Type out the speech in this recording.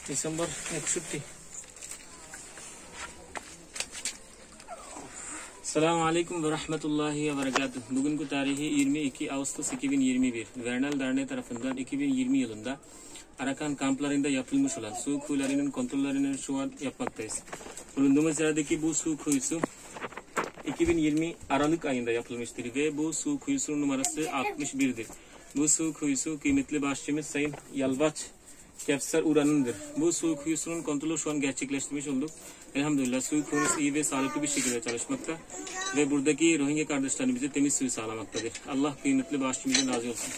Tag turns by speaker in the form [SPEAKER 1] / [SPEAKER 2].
[SPEAKER 1] Desember 61. Selamun Aleyküm ve Rahmetullahi ve Berekatuhu. Bugünkü tarihi 22 Ağustos 2021. Vernal Derneği tarafından 2020 yılında Arakan kamplarında yapılmış olan su kuyularının kontrollerini şu an yapmaktayız. Bulunduğumuz yerdeki bu su kuyusu 2020 Aralık ayında yapılmıştır ve bu su kuyusunun numarası 61'dir. Bu su kuyusu kıymetli başçımız Sayın Yalvaç Kevser Uran'ındır. Bu su kuyusunun kontrolü şu an gerçekleştirmiş olduk. Elhamdülillah su kuyusu iyi ve sağlıklı bir şekilde çalışmakta ve buradaki Rohingya kardeşlerimize temiz suyu sağlamaktadır. Allah kıymetli başçımızdan razı olsun.